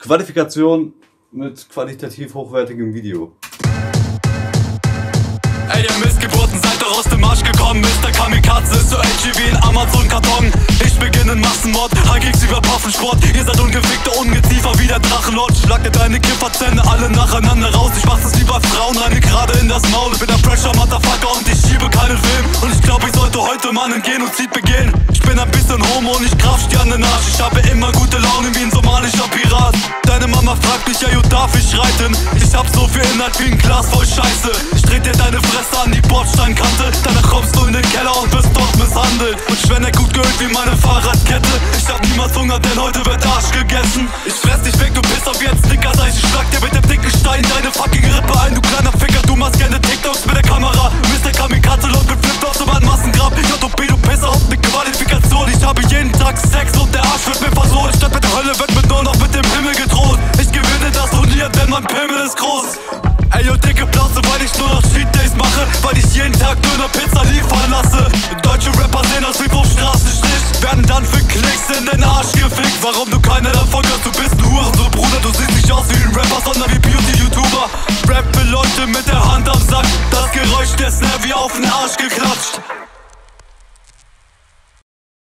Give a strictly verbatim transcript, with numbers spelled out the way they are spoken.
Qualifikation mit qualitativ hochwertigem Video. Ey, ihr Missgeburten, seid doch aus dem Arsch gekommen. Mister Kamikaze ist so edgy wie ein Amazon-Karton. Ich beginne einen Massenmord, High-Kicks über Waffensport. Ihr seid ungefickte Ungeziefer wie der Drachenlord. Schlag dir deine Kifferzähne alle nacheinander raus. Ich mach das lieber Frauen, reine gerade in das Maul. Ich bin der Pressure-Motherfucker und ich schiebe keinen Film. Und ich glaub, ich sollte heute mal einen Genozid begehen. Ich bin ein bisschen Homo und ich graf dir an den Arsch. Ich habe immer gute Laune wie ein somalischer Pirat. Deine Mama fragt mich, ja, jo, darf ich reiten? Ich hab so viel Inhalt wie ein Glas voll Scheiße. Ich dreh dir deine Fresse an die Bordsteinkante. Danach kommst du in den Keller und wirst dort misshandelt. Und Schwänne gut geölt wie meine Fahrradkette. Ich hab niemals Hunger, denn heute wird Arsch gegessen. Ich fress dich weg, du bist auf jetzt dicker Seich. Ich schlag dir mit dem dicken Stein deine fucking Rippe